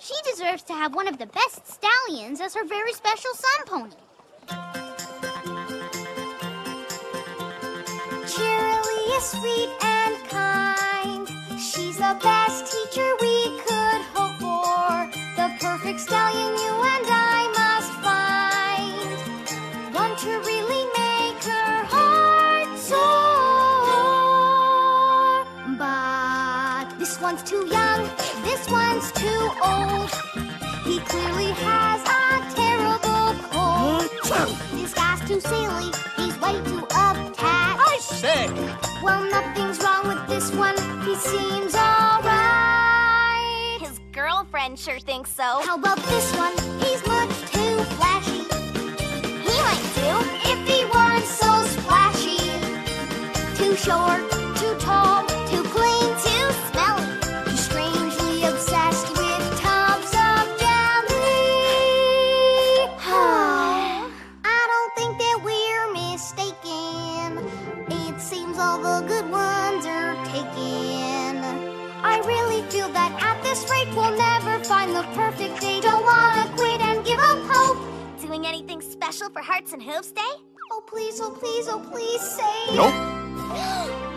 She deserves to have one of the best stallions as her very special sun pony. Cheerily is sweet and kind. She's the best teacher we could hope for. The perfect stallion you and I must find. One to really make her heart soar. But this one's too young, this one's too old. He clearly has a terrible cold. This guy's too silly, he's way too uptight. I say! Well, nothing's wrong with this one, he seems alright. His girlfriend sure thinks so. How about this one? He's much too flashy. He might do. If he weren't so splashy. Too short, too tall, too clean, too smelly. He's strangely obsessed with tubs of jelly. I don't think that we're mistaken. It seems all the good ones are taken. I really feel that at this rate we'll never find the perfect date. Don't wanna quit and give up hope. Doing anything special for Hearts and Hooves Day? Oh please, oh please, oh please say. Nope.